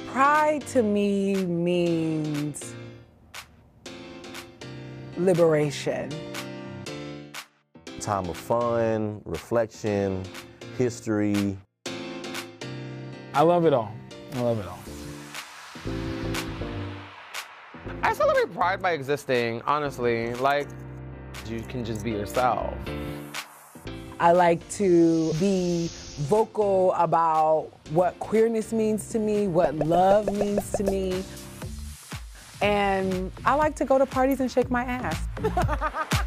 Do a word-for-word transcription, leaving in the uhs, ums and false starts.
Pride to me means liberation. Time of fun, reflection, history. I love it all. I love it all. I celebrate Pride by existing, honestly. Like, you can just be yourself. I like to be vocal about what queerness means to me, what love means to me. And I like to go to parties and shake my ass.